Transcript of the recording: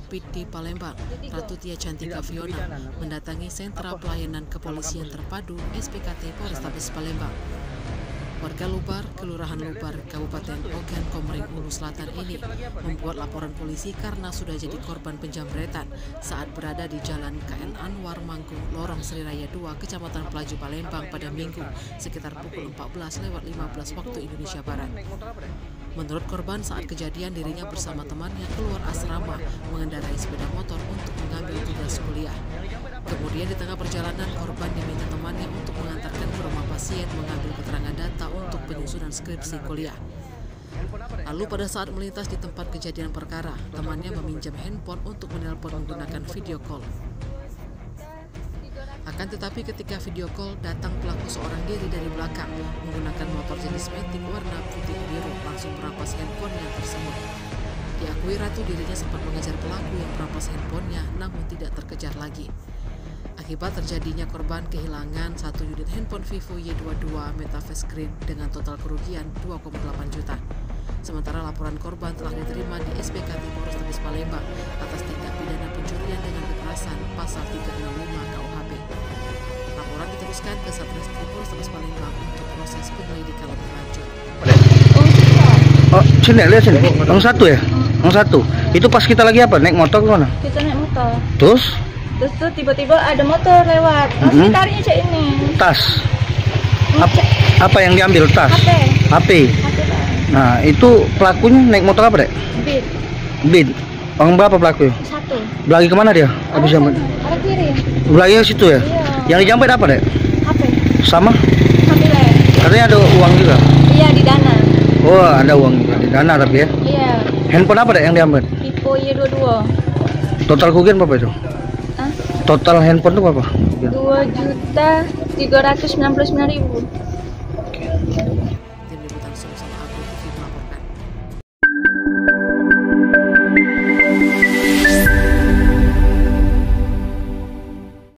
Rapid di Palembang, Ratu Tia Cantika Fiona, mendatangi sentra pelayanan kepolisian terpadu SPKT Polrestabes Palembang. Warga Lubar, Kelurahan Lubar, Kabupaten Ogan Komering Ulu Selatan ini membuat laporan polisi karena sudah jadi korban penjamretan saat berada di Jalan KN Anwar Manggung, Lorong Sri Raya 2, Kecamatan Pelaju Palembang pada Minggu sekitar pukul 14:15 waktu Indonesia Barat. Menurut korban, saat kejadian dirinya bersama temannya keluar asrama mengendarai sepeda motor untuk mengambil tugas kuliah. Kemudian di tengah perjalanan, korban diminta temannya untuk mengantarkan ke rumah pasien mengambil keterangan data untuk penyusunan skripsi kuliah. Lalu pada saat melintas di tempat kejadian perkara, temannya meminjam handphone untuk menelpon menggunakan video call. Akan tetapi ketika video call, datang pelaku seorang diri dari belakang menggunakan motor jenis Matic warna putih biru langsung merampas handphonenya tersebut. Diakui Ratu dirinya sempat mengejar pelaku yang merampas handphonenya namun tidak terkejar lagi. Akibat terjadinya korban kehilangan satu unit handphone Vivo Y22 Metaverse Screen dengan total kerugian 2,8 juta. Sementara laporan korban telah diterima di SPKT Polrestabes Palembang atas tindak pidana pencurian dengan kekerasan pasal 365 KUHP. Laporan diteruskan ke Satreskrim Polrestabes Palembang untuk proses penyelidikan lebih lanjut. Oh, sini lihat sini. Yang satu ya? Yang satu. Itu pas kita lagi apa? Naik motor ke mana? Kita naik motor. Terus Terus tiba-tiba ada motor lewat. Langsung tarik aja ini. tas. Apa yang diambil? Tas. HP. Nah, itu pelakunya naik motor apa, Dek? Beat. Beat. Orang berapa pelaku? Satu. Belagi kemana dia? Habis jambet. Arah kiri. Belagi ke situ ya? Iya. Yang dijambet apa, Dek? HP. Sama? HP lain. Katanya ada uang juga. Iya, di Dana. Oh, ada uang juga di Dana tapi ya. Iya. Handphone apa, Dek, yang diambil? Vivo Y22. Total kerugian berapa itu? Hah? Total handphone itu berapa? 2.399.000.